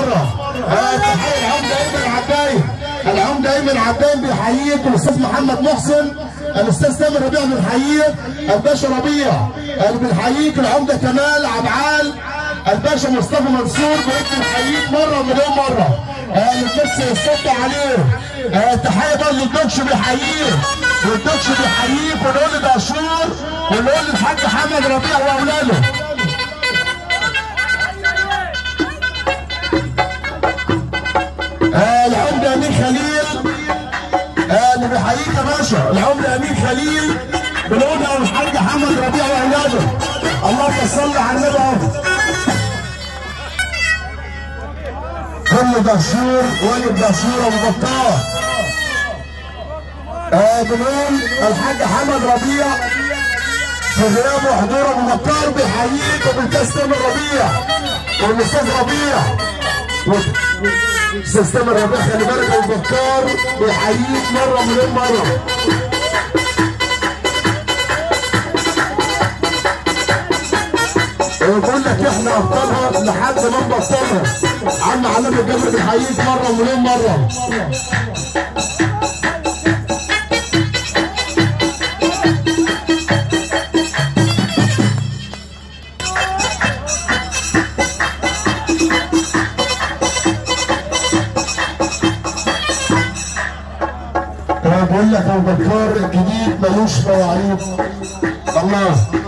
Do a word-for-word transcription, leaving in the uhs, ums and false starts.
مره. آه تحيه العمده ايمن عباية. العمده ايمن عباية بيحييك، الاستاذ محمد محسن، الاستاذ تامر ربيع بنحييك، الباشا ربيع بنحييك، العمده كمال عبعال، الباشا مصطفى منصور بنحييك مره مليون مره. آه الناس الصوت عليه. آه تحيه برضه للدكش بيحييك، والدكش بيحييك، ونقول لدهشور، ونقول للحاج حمد ربيع واولاده. آه العمده امين خليل آه اللي بيحييك يا باشا، العمده امين خليل بنقول للحاج حمد ربيع واولاده. اللهم صل على النبي اهو. كل دهشور والد دهشور ابو بطال. آه بنقول الحاج حمد ربيع في غياب وحضور ابو بطال بيحييك، وبالكاس تامر ربيع والاستاذ ربيع استاذ تامر ربيع. خلي بالك ابو بطال بيحييك مره مليون مره. ويقول لك احنا ابطالها لحد ما نبطلها. عم علام الجبر بيحييك مره ومليون مره. بقول لك ابو بكار الجديد ملوش مواعيد. الله